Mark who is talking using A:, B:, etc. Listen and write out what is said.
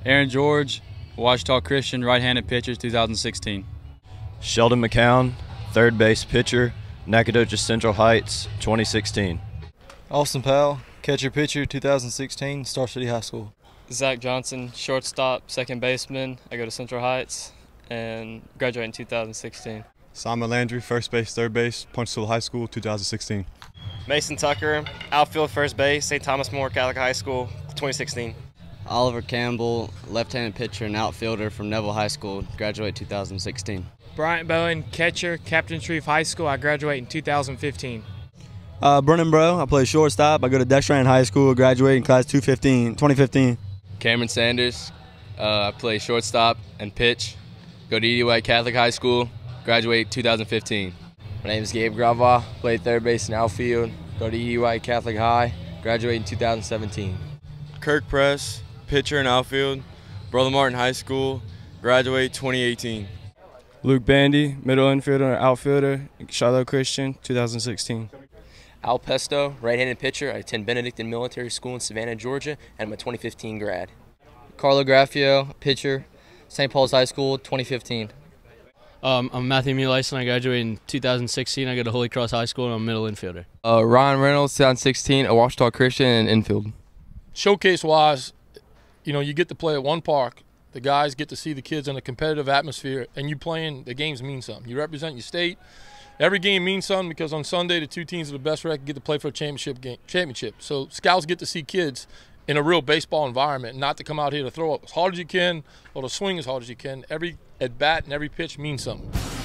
A: Aaron George, Ouachita Christian, right-handed pitcher, 2016.
B: Sheldon McCown, third base pitcher, Nacogdoches Central Heights, 2016.
C: Austin Powell, catcher pitcher, 2016, Star City High School.
D: Zach Johnson, shortstop, second baseman. I go to Central Heights and graduate in 2016.
E: Simon Landry, first base, third base, Ponchatoula High School, 2016.
F: Mason Tucker, outfield, first base, St. Thomas More Catholic High School, 2016.
G: Oliver Campbell, left-handed pitcher and outfielder from Neville High School, graduate 2016.
H: Bryant Bowen, catcher, Captain Shreve High School. I graduate in 2015.
I: Brennan Bro, I play shortstop. I go to Dextran High School, graduate in class 2015.
J: Cameron Sanders, I play shortstop and pitch. Go to EDY Catholic High School, graduate 2015.
K: My name is Gabe Grava, play third base and outfield. Go to EDY Catholic High, graduate in 2017.
L: Kirk Press, pitcher and outfield, Brother Martin High School, graduate 2018.
M: Luke Bandy, middle infielder and outfielder, Shiloh Christian, 2016.
N: Al Pesto, right-handed pitcher. I attend Benedictine Military School in Savannah, Georgia, and I'm a 2015 grad.
O: Carlo Graffio, pitcher, St. Paul's High School, 2015.
P: I'm Matthew Mulason. I graduated in 2016. I go to Holy Cross High School, and I'm a middle infielder.
Q: Ryan Reynolds, 2016, Ouachita Christian, and infield.
R: Showcase-wise, you know, you get to play at one park. The guys get to see the kids in a competitive atmosphere, and you playing, the games mean something. You represent your state. Every game means something because on Sunday the two teams with the best record get to play for a championship. So scouts get to see kids in a real baseball environment, not to come out here to throw up as hard as you can or to swing as hard as you can. Every at bat and every pitch means something.